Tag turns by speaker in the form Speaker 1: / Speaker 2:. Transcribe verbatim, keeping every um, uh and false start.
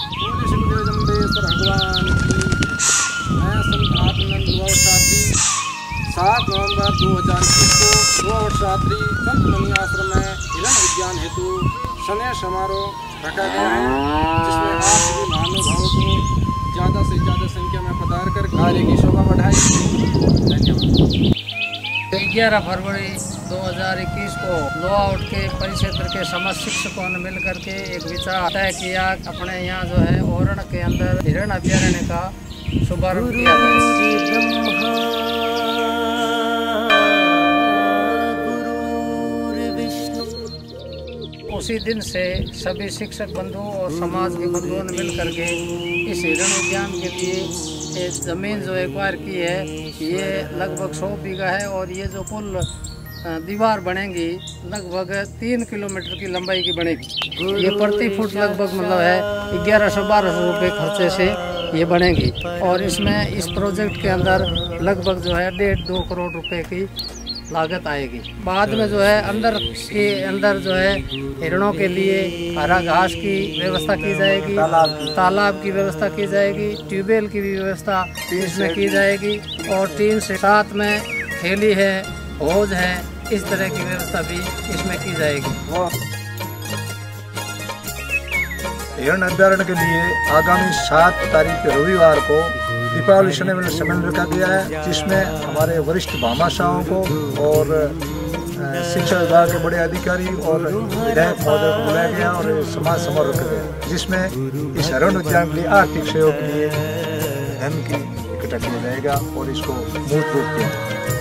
Speaker 1: पूज्य सुखदेव जम्बेश्वर भगवान की। मैं संत आत्मानंद वर्षात्री सात नवंबर दो हज़ार इक्कीस को दो वर्षात्री संत मुनि आश्रम में हिरण विज्ञान हेतु स्नेह समारोह रखा गया है, जिसमें आप सभी महानुभावों को ज़्यादा से ज़्यादा संख्या में पधार कर कार्य की शोभा बढ़ाई। धन्यवाद।
Speaker 2: ग्यारह फरवरी दो हज़ार इक्कीस को लोहाउट के परिक्षेत्र के समस्त शिक्षकों ने मिलकर के एक विचार तय किया, अपने यहाँ जो है ओरण के अंदर हिरण अभ्यारण्य का शुभारंभ किया गया। उसी दिन से सभी शिक्षक बंधुओं और समाज के बंधुओं ने मिलकर के इस हिरण उद्यान के लिए एक ज़मीन जो एक्वायर की है, ये लगभग सौ बीघा है और ये जो पुल दीवार बनेगी लगभग तीन किलोमीटर की लंबाई की बनेगी। ये प्रति फुट लगभग मतलब है ग्यारह सौ बारह सौ रुपये खर्चे से ये बनेगी और इसमें इस प्रोजेक्ट के अंदर लगभग जो है डेढ़ दो करोड़ रुपए की लागत आएगी। बाद में जो है अंदर के अंदर जो है हिरणों के लिए हरा घास की व्यवस्था की जाएगी, तालाब की व्यवस्था की जाएगी, ट्यूबवेल की भी व्यवस्था इसमें की जाएगी और तीन से सात में खेली है, हौज है, इस तरह की व्यवस्था भी इसमें की जाएगी।
Speaker 3: हिरण अभ्यारण्य के लिए आगामी सात तारीख रविवार को दीपावली स्नेह सम्मेलन रखा गया है, जिसमें हमारे वरिष्ठ भामाशाहों को और शिक्षा विभाग के बड़े अधिकारी और विधायक महोदय को बुलाया गया और समाज समारोह रखा गया, जिसमें इस हिरण उद्यान के लिए आर्थिक सहयोग के लिए धन की इकट्ठा किया जाएगा और इसको मूर्त रूप दिया।